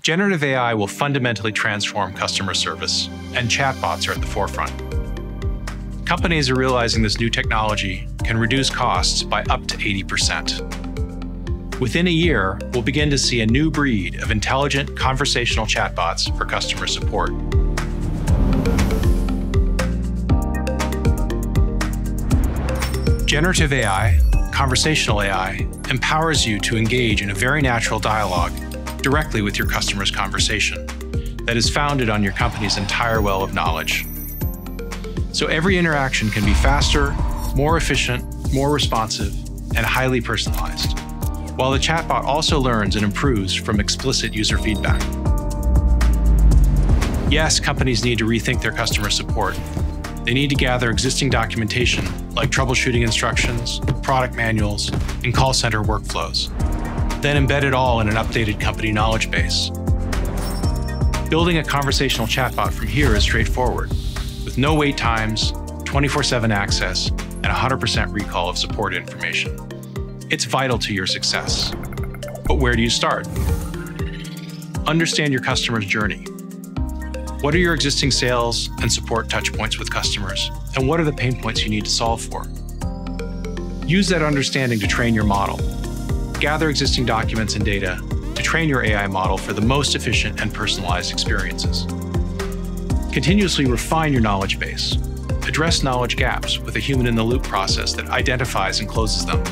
Generative AI will fundamentally transform customer service, and chatbots are at the forefront. Companies are realizing this new technology can reduce costs by up to 80%. Within a year, we'll begin to see a new breed of intelligent conversational chatbots for customer support. Generative AI, conversational AI, empowers you to engage in a very natural dialogue directly with your customer's conversation that is founded on your company's entire well of knowledge. So every interaction can be faster, more efficient, more responsive, and highly personalized, while the chatbot also learns and improves from explicit user feedback. Yes, companies need to rethink their customer support. They need to gather existing documentation like troubleshooting instructions, product manuals, and call center workflows, then embed it all in an updated company knowledge base. Building a conversational chatbot from here is straightforward, with no wait times, 24/7 access, and 100% recall of support information. It's vital to your success. But where do you start? Understand your customer's journey. What are your existing sales and support touchpoints with customers, and what are the pain points you need to solve for? Use that understanding to train your model. Gather existing documents and data to train your AI model for the most efficient and personalized experiences. Continuously refine your knowledge base. Address knowledge gaps with a human-in-the-loop process that identifies and closes them.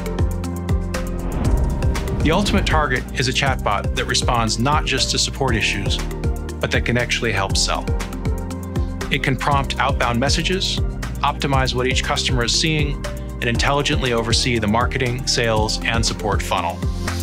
The ultimate target is a chatbot that responds not just to support issues, but that can actually help sell. It can prompt outbound messages, optimize what each customer is seeing, and intelligently oversee the marketing, sales, and support funnel.